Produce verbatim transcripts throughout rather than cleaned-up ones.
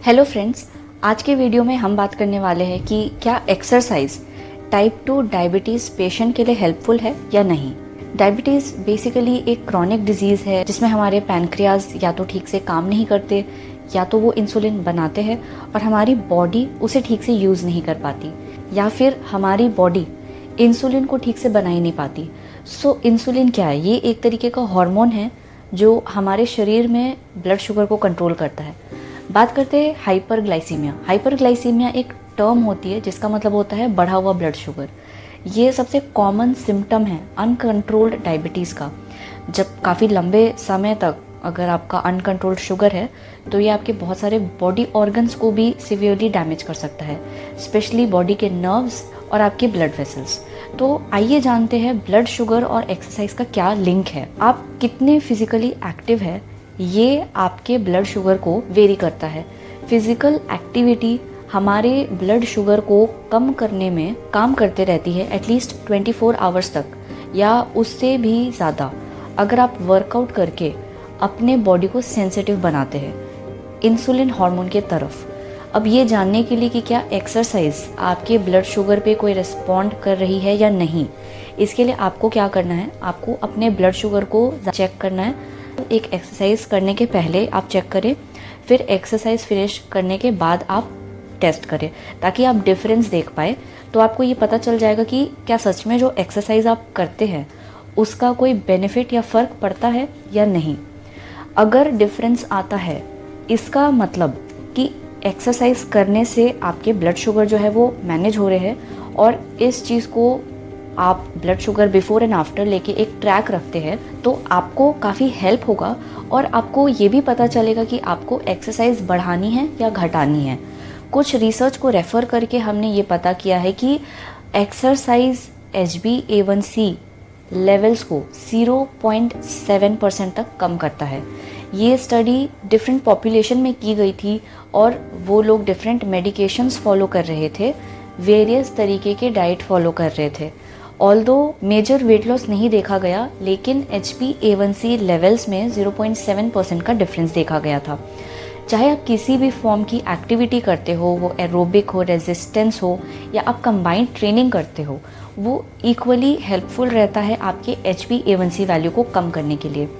Hello friends, आज के video में हम बात करने वाले हैं कि क्या exercise type two diabetes patient के लिए हेल्पफुल है या नहीं। डायबिटीज़ बेसिकली एक क्रॉनिक डिजीज़ है जिसमें हमारे पैनक्रियाज या तो ठीक से काम नहीं करते या तो वो इंसुलिन बनाते हैं और हमारी बॉडी उसे ठीक से यूज़ नहीं कर पाती, या फिर हमारी बॉडी इंसुलिन को ठीक से बना ही नहीं पाती। सो इंसुलिन क्या है? ये एक तरीके का हार्मोन है जो हमारे शरीर में ब्लड शुगर को कंट्रोल करता है। बात करते हैं हाइपरग्लाइसीमिया। हाइपरग्लाइसीमिया एक टर्म होती है जिसका मतलब होता है बढ़ा हुआ ब्लड शुगर। ये सबसे कॉमन सिम्टम है अनकंट्रोल्ड डायबिटीज़ का। जब काफ़ी लंबे समय तक अगर आपका अनकंट्रोल्ड शुगर है तो ये आपके बहुत सारे बॉडी ऑर्गन्स को भी सिवियरली डैमेज कर सकता है, स्पेशली बॉडी के नर्व्स और आपके ब्लड वेसल्स। तो आइए जानते हैं ब्लड शुगर और एक्सरसाइज का क्या लिंक है। आप कितने फिजिकली एक्टिव है ये आपके ब्लड शुगर को वेरी करता है। फिजिकल एक्टिविटी हमारे ब्लड शुगर को कम करने में काम करते रहती है एटलीस्ट ट्वेंटी फोर आवर्स तक या उससे भी ज़्यादा, अगर आप वर्कआउट करके अपने बॉडी को सेंसिटिव बनाते हैं इंसुलिन हार्मोन के तरफ। अब ये जानने के लिए कि क्या एक्सरसाइज आपके ब्लड शुगर पे कोई रिस्पॉन्ड कर रही है या नहीं, इसके लिए आपको क्या करना है, आपको अपने ब्लड शुगर को चेक करना है। एक एक्सरसाइज करने के पहले आप चेक करें, फिर एक्सरसाइज फिनिश करने के बाद आप टेस्ट करें ताकि आप डिफरेंस देख पाए। तो आपको ये पता चल जाएगा कि क्या सच में जो एक्सरसाइज आप करते हैं उसका कोई बेनिफिट या फ़र्क पड़ता है या नहीं। अगर डिफरेंस आता है इसका मतलब कि एक्सरसाइज करने से आपके ब्लड शुगर जो है वो मैनेज हो रहे हैं और इस चीज़ को आप blood sugar before and after लेके एक ट्रैक रखते हैं तो आपको काफ़ी हेल्प होगा और आपको ये भी पता चलेगा कि आपको एक्सरसाइज बढ़ानी है या घटानी है। कुछ रिसर्च को रेफ़र करके हमने ये पता किया है कि exercise H B A one C levels को ज़ीरो पॉइंट सेवन परसेंट तक कम करता है। ये स्टडी डिफरेंट पॉपुलेशन में की गई थी और वो लोग डिफरेंट मेडिकेशंस फॉलो कर रहे थे, वेरियस तरीके के डाइट फॉलो कर रहे थे। ऑल्दो मेजर वेट लॉस नहीं देखा गया, लेकिन H B A one C levels में ज़ीरो पॉइंट सेवन परसेंट का डिफरेंस देखा गया था। चाहे आप किसी भी फॉर्म की एक्टिविटी करते हो, वो एरोबिक हो, रेजिस्टेंस हो या आप कंबाइंड ट्रेनिंग करते हो, वो इक्वली हेल्पफुल रहता है आपके H B A one C value को कम करने के लिए।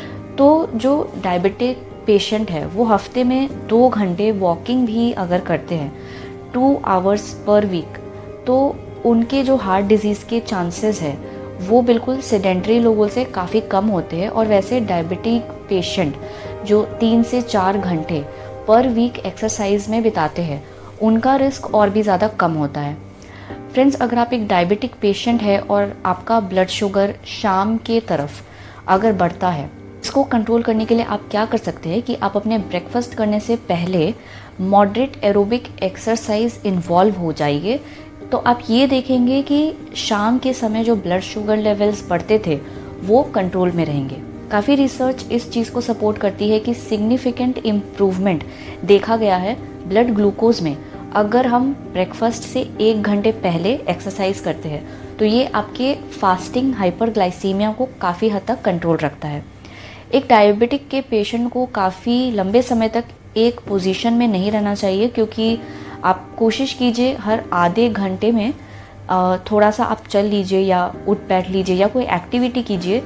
तो जो डायबिटिक पेशेंट है वो हफ्ते में दो घंटे वॉकिंग भी अगर करते हैं टू आवर्स पर वीक, तो उनके जो हार्ट डिजीज़ के चांसेस है वो बिल्कुल सेडेंट्री लोगों से काफ़ी कम होते हैं। और वैसे डायबिटिक पेशेंट जो तीन से चार घंटे पर वीक एक्सरसाइज में बिताते हैं उनका रिस्क और भी ज़्यादा कम होता है। फ्रेंड्स, अगर आप एक डायबिटिक पेशेंट है और आपका ब्लड शुगर शाम के तरफ अगर बढ़ता है, इसको कंट्रोल करने के लिए आप क्या कर सकते हैं कि आप अपने ब्रेकफास्ट करने से पहले मॉडरेट एरोबिक एक्सरसाइज इन्वॉल्व हो जाइए। तो आप ये देखेंगे कि शाम के समय जो ब्लड शुगर लेवल्स बढ़ते थे वो कंट्रोल में रहेंगे। काफ़ी रिसर्च इस चीज़ को सपोर्ट करती है कि सिग्निफिकेंट इम्प्रूवमेंट देखा गया है ब्लड ग्लूकोज में अगर हम ब्रेकफास्ट से एक घंटे पहले एक्सरसाइज करते हैं। तो ये आपके फास्टिंग हाइपरग्लाइसीमिया को काफ़ी हद तक कंट्रोल रखता है। एक डायबिटिक के पेशेंट को काफ़ी लंबे समय तक एक पोजीशन में नहीं रहना चाहिए, क्योंकि आप कोशिश कीजिए हर आधे घंटे में थोड़ा सा आप चल लीजिए या उठ बैठ लीजिए या कोई एक्टिविटी कीजिए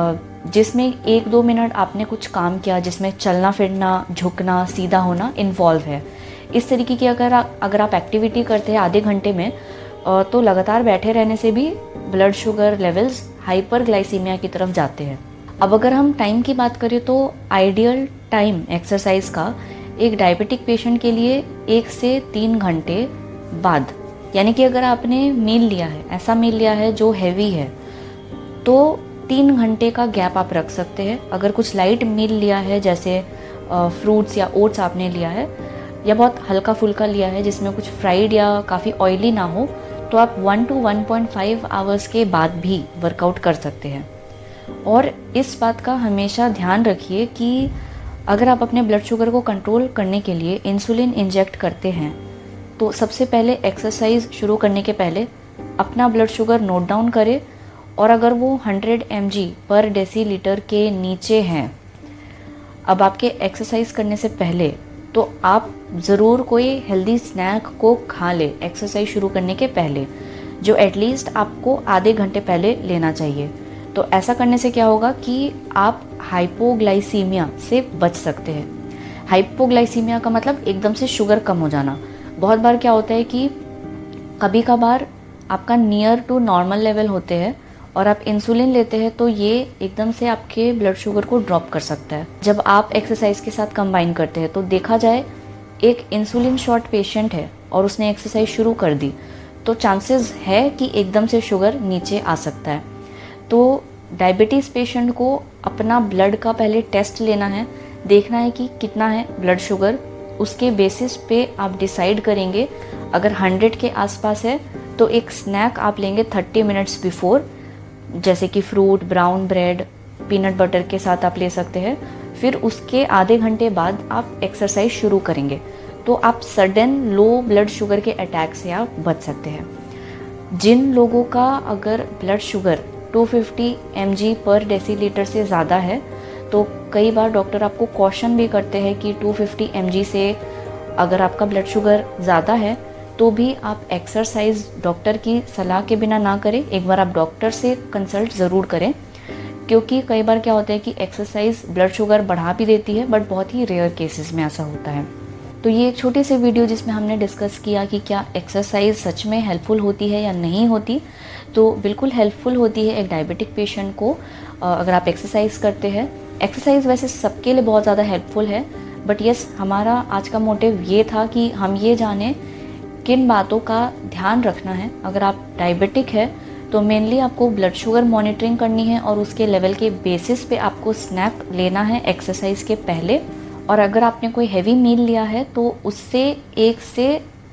जिसमें एक दो मिनट आपने कुछ काम किया जिसमें चलना फिरना, झुकना, सीधा होना इन्वॉल्व है। इस तरीके की अगर आप अगर आप एक्टिविटी करते हैं आधे घंटे में तो लगातार बैठे रहने से भी ब्लड शुगर लेवल्स हाइपरग्लाइसीमिया की तरफ जाते हैं। अब अगर हम टाइम की बात करें तो आइडियल टाइम एक्सरसाइज का एक डायबिटिक पेशेंट के लिए एक से तीन घंटे बाद, यानी कि अगर आपने मील लिया है, ऐसा मील लिया है जो हैवी है, तो तीन घंटे का गैप आप रख सकते हैं। अगर कुछ लाइट मील लिया है जैसे फ्रूट्स या ओट्स आपने लिया है या बहुत हल्का फुल्का लिया है जिसमें कुछ फ्राइड या काफ़ी ऑयली ना हो, तो आप one two one point five hours के बाद भी वर्कआउट कर सकते हैं। और इस बात का हमेशा ध्यान रखिए कि अगर आप अपने ब्लड शुगर को कंट्रोल करने के लिए इंसुलिन इंजेक्ट करते हैं तो सबसे पहले एक्सरसाइज शुरू करने के पहले अपना ब्लड शुगर नोट डाउन करें, और अगर वो hundred M G per decilitre के नीचे हैं, अब आपके एक्सरसाइज करने से पहले तो आप ज़रूर कोई हेल्दी स्नैक को खा ले एक्सरसाइज शुरू करने के पहले, जो एटलीस्ट आपको आधे घंटे पहले लेना चाहिए। तो ऐसा करने से क्या होगा कि आप हाइपोग्लाइसीमिया से बच सकते हैं। हाइपोग्लाइसीमिया का मतलब एकदम से शुगर कम हो जाना। बहुत बार क्या होता है कि कभी कभार आपका नियर टू नॉर्मल लेवल होते हैं और आप इंसुलिन लेते हैं, तो ये एकदम से आपके ब्लड शुगर को ड्रॉप कर सकता है। जब आप एक्सरसाइज के साथ कंबाइन करते हैं तो देखा जाए एक इंसुलिन शॉर्ट पेशेंट है और उसने एक्सरसाइज शुरू कर दी, तो चांसेस है कि एकदम से शुगर नीचे आ सकता है। तो डायबिटीज़ पेशेंट को अपना ब्लड का पहले टेस्ट लेना है, देखना है कि कितना है ब्लड शुगर। उसके बेसिस पे आप डिसाइड करेंगे। अगर हंड्रेड के आसपास है तो एक स्नैक आप लेंगे थर्टी मिनट्स बिफोर, जैसे कि fruit, brown bread, peanut butter के साथ आप ले सकते हैं। फिर उसके आधे घंटे बाद आप एक्सरसाइज शुरू करेंगे, तो आप सडन लो ब्लड शुगर के अटैक से आप बच सकते हैं। जिन लोगों का अगर blood sugar two fifty M G per decilitre से ज़्यादा है, तो कई बार डॉक्टर आपको कॉशन भी करते हैं कि टू फिफ्टी एम जी से अगर आपका ब्लड शुगर ज़्यादा है तो भी आप एक्सरसाइज डॉक्टर की सलाह के बिना ना करें। एक बार आप डॉक्टर से कंसल्ट ज़रूर करें, क्योंकि कई बार क्या होता है कि एक्सरसाइज ब्लड शुगर बढ़ा भी देती है, बट बहुत ही रेयर केसेस में ऐसा होता है। तो ये एक छोटी सी वीडियो जिसमें हमने डिस्कस किया कि क्या एक्सरसाइज सच में हेल्पफुल होती है या नहीं होती। तो बिल्कुल हेल्पफुल होती है एक डायबिटिक पेशेंट को अगर आप एक्सरसाइज करते हैं। एक्सरसाइज वैसे सबके लिए बहुत ज़्यादा हेल्पफुल है, बट यस हमारा आज का मोटिव ये था कि हम ये जानें किन बातों का ध्यान रखना है। अगर आप डायबिटिक है तो मेनली आपको ब्लड शुगर मॉनिटरिंग करनी है और उसके लेवल के बेसिस पे आपको स्नैक लेना है एक्सरसाइज के पहले। और अगर आपने कोई हैवी मील लिया है तो उससे एक से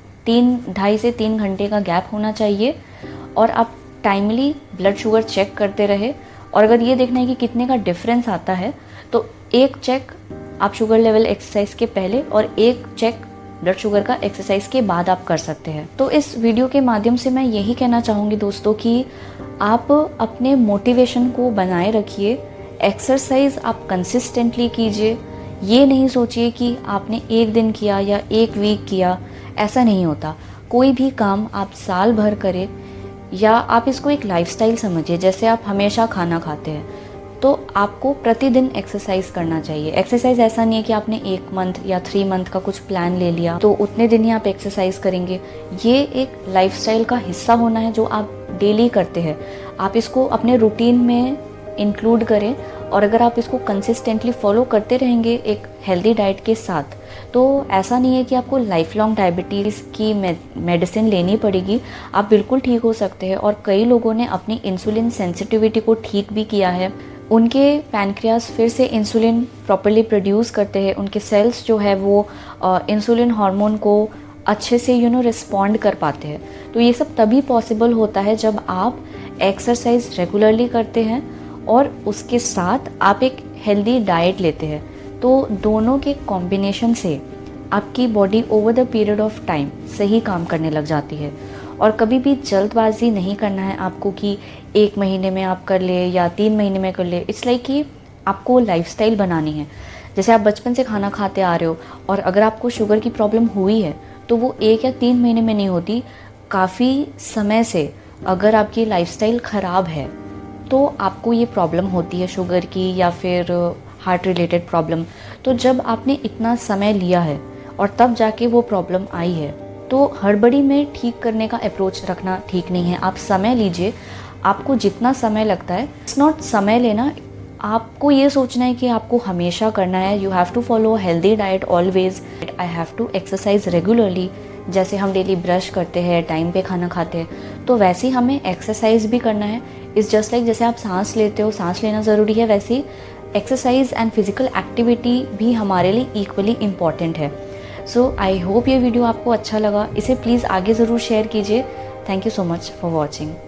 तीन ढाई से तीन घंटे का गैप होना चाहिए, और आप टाइमली ब्लड शुगर चेक करते रहे। और अगर ये देखना है कि कितने का डिफरेंस आता है, तो एक चेक आप शुगर लेवल एक्सरसाइज के पहले और एक चेक ब्लड शुगर का एक्सरसाइज के बाद आप कर सकते हैं। तो इस वीडियो के माध्यम से मैं यही कहना चाहूँगी दोस्तों कि आप अपने मोटिवेशन को बनाए रखिए। एक्सरसाइज आप कंसिस्टेंटली कीजिए। ये नहीं सोचिए कि आपने एक दिन किया या एक वीक किया, ऐसा नहीं होता। कोई भी काम आप साल भर करें, या आप इसको एक लाइफस्टाइल समझिए। जैसे आप हमेशा खाना खाते हैं तो आपको प्रतिदिन एक्सरसाइज करना चाहिए। एक्सरसाइज ऐसा नहीं है कि आपने एक मंथ या थ्री मंथ का कुछ प्लान ले लिया तो उतने दिन ही आप एक्सरसाइज करेंगे। ये एक लाइफस्टाइल का हिस्सा होना है जो आप डेली करते हैं। आप इसको अपने रूटीन में इंक्लूड करें, और अगर आप इसको कंसिस्टेंटली फॉलो करते रहेंगे एक हेल्दी डाइट के साथ, तो ऐसा नहीं है कि आपको लाइफ लॉन्ग डायबिटीज़ की मेडिसिन लेनी पड़ेगी। आप बिल्कुल ठीक हो सकते हैं। और कई लोगों ने अपनी इंसुलिन सेंसिटिविटी को ठीक भी किया है। उनके पैनक्रियास फिर से इंसुलिन प्रॉपर्ली प्रोड्यूस करते हैं। उनके सेल्स जो है वो इंसुलिन हार्मोन को अच्छे से यू नो रिस्पॉन्ड कर पाते हैं। तो ये सब तभी पॉसिबल होता है जब आप एक्सरसाइज रेगुलरली करते हैं और उसके साथ आप एक हेल्दी डाइट लेते हैं। तो दोनों के कॉम्बिनेशन से आपकी body over the period of time सही काम करने लग जाती है। और कभी भी जल्दबाजी नहीं करना है आपको कि एक महीने में आप कर ले या तीन महीने में कर ले। इट्स लाइक कि आपको लाइफस्टाइल बनानी है। जैसे आप बचपन से खाना खाते आ रहे हो, और अगर आपको शुगर की प्रॉब्लम हुई है तो वो एक या तीन महीने में नहीं होती, काफ़ी समय से अगर आपकी लाइफस्टाइल ख़राब है तो आपको ये प्रॉब्लम होती है शुगर की या फिर हार्ट रिलेटेड प्रॉब्लम। तो जब आपने इतना समय लिया है और तब जाके वो प्रॉब्लम आई है, तो हड़बड़ी में ठीक करने का अप्रोच रखना ठीक नहीं है। आप समय लीजिए। आपको जितना समय लगता है, इट्स नॉट समय लेना, आपको ये सोचना है कि आपको हमेशा करना है। You have to follow healthy diet always. I have to exercise regularly. जैसे हम डेली ब्रश करते हैं, टाइम पे खाना खाते हैं, तो वैसे ही हमें एक्सरसाइज भी करना है। इट्स जस्ट लाइक जैसे आप सांस लेते हो, सांस लेना ज़रूरी है, वैसे ही एक्सरसाइज एंड फिजिकल एक्टिविटी भी हमारे लिए इक्वली इम्पॉर्टेंट है। सो आई होप ये वीडियो आपको अच्छा लगा। इसे प्लीज़ आगे ज़रूर शेयर कीजिए। Thank you so much for watching.